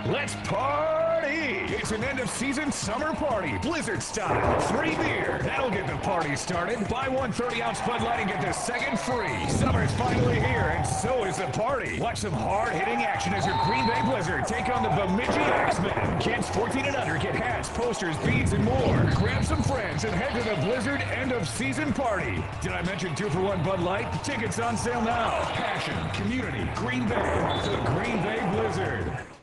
Let's party! It's an end-of-season summer party, Blizzard style. Free beer. That'll get the party started. Buy one 30-ounce Bud Light and get the second free. Summer's finally here, and so is the party. Watch some hard-hitting action as your Green Bay Blizzard take on the Bemidji Axemen. Kids 14 and under get hats, posters, beads, and more. Grab some friends and head to the Blizzard end-of-season party. Did I mention 2-for-1 Bud Light? Tickets on sale now. Passion, community, Green Bay. The Green Bay Blizzard.